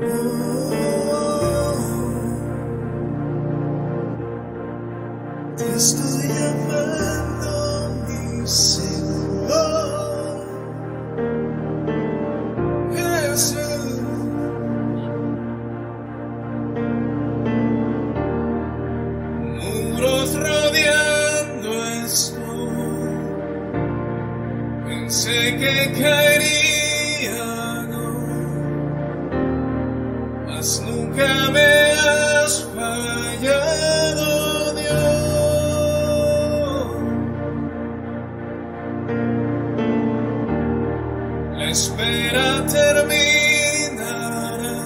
Te estoy llamando mi Señor Jesús. Muros rodeando estoy, pensé que caería, no, mas nunca me has fallado, Dios. La espera terminará,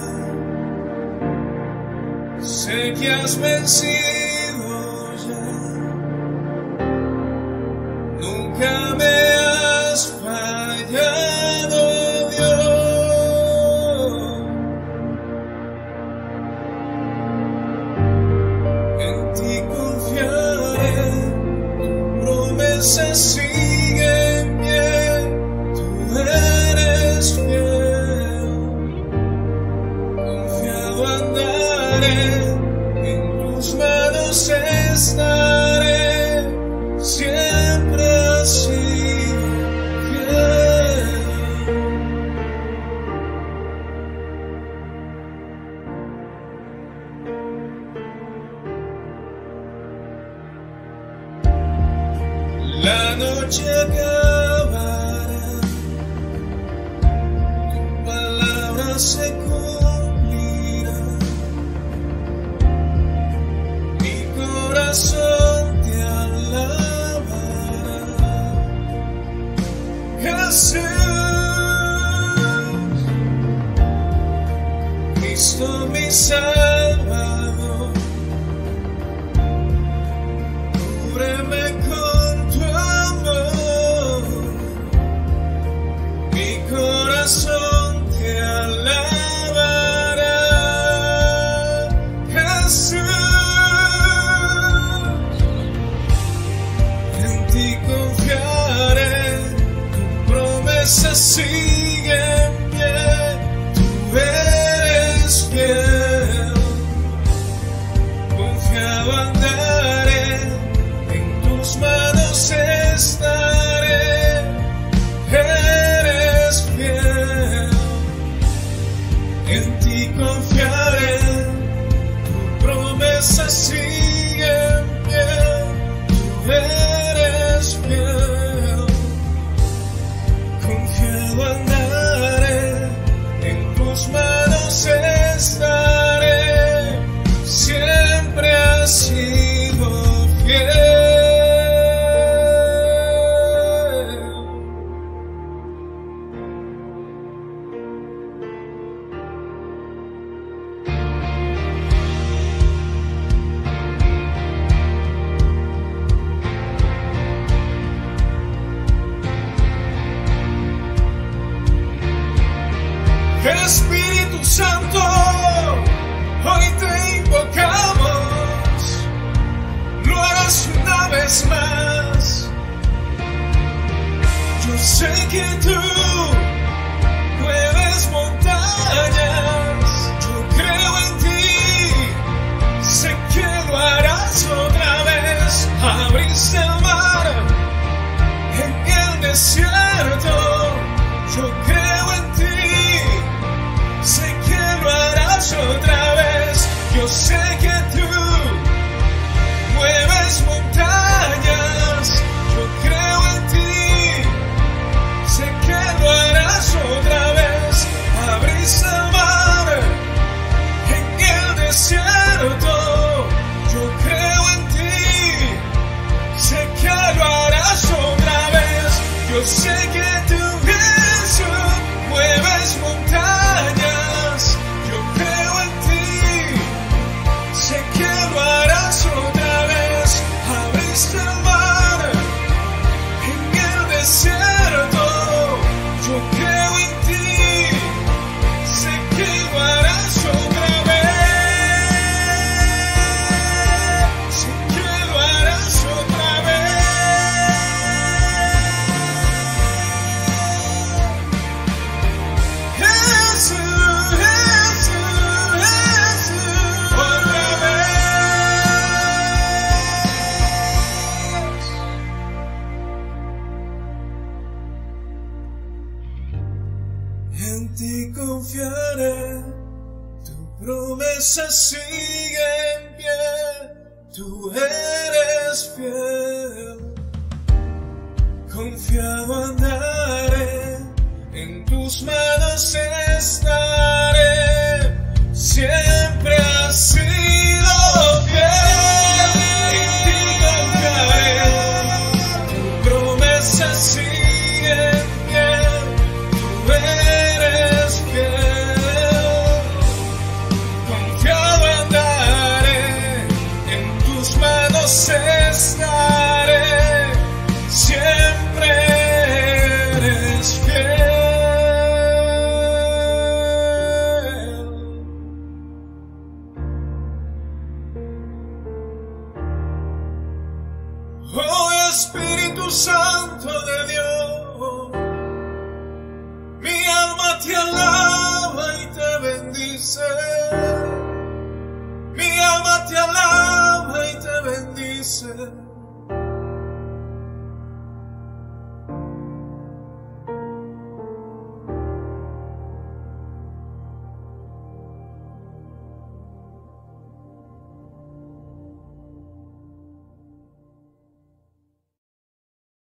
sé que has vencido ya, nunca me has fallado, Dios. En ti confiaré, tu promesa sigue en pie, tú eres fiel. Confiado andaré, en tus manos estaré, siempre así fiel. La noche acabará, tu palabra se cumplirá, mi corazón te alabará, Jesús, Cristo mi Salvador, cúbreme con tu amor, mi corazón te alabará, Jesús, en ti confiaré, tu promesa sigue en pie, tú eres fiel. Confiado andaré, en tus manos estaré, eres fiel. En ti confiaré, tu promesa sigue en pie, tú eres fiel. Confiado andaré, en tus manos estaré, siempre has sido fiel. Espíritu Santo, hoy te invocamos, lo harás una vez más. Yo sé que tú mueves montañas, yo creo en ti, sé que lo harás otra vez. Abriste el mar en el desierto, yo creo en ti, sé que lo harás otra vez. Yo sé que tú mueves montañas, yo creo en ti, sé que lo harás otra vez. Abriste el mar en el desierto, yo creo en ti, sé que lo harás otra vez. Yo sé que tú, Jesús, mueves montañas, yo creo en ti, sé que lo harás otra vez. Abriste el mar en el desierto, yo creo en ti, sé que lo harás otra vez, sé que lo harás otra vez. en ti confiaré, tu promesa sigue en pie, tú eres fiel. Confiado andaré, en tus manos estaré, siempre has sido fiel. En ti confiaré, tu promesa sigue en pie, tú eres fiel. Confiado andaré, en tus manos estaré, siempre eres fiel. Oh Espíritu Santo de Dios, mi alma te alaba y te bendice. Mi alma te alaba y te bendice.